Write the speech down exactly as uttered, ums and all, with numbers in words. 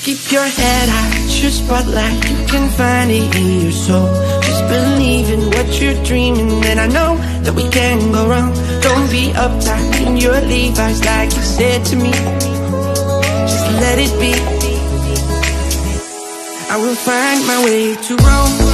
Keep your head high, it's your spotlight, you can find it in your soul. Just believe in what you're dreaming, and I know that we can't go wrong. Don't be uptight in your Levi's like you said to me. Just let it be. I will find my way to Rome.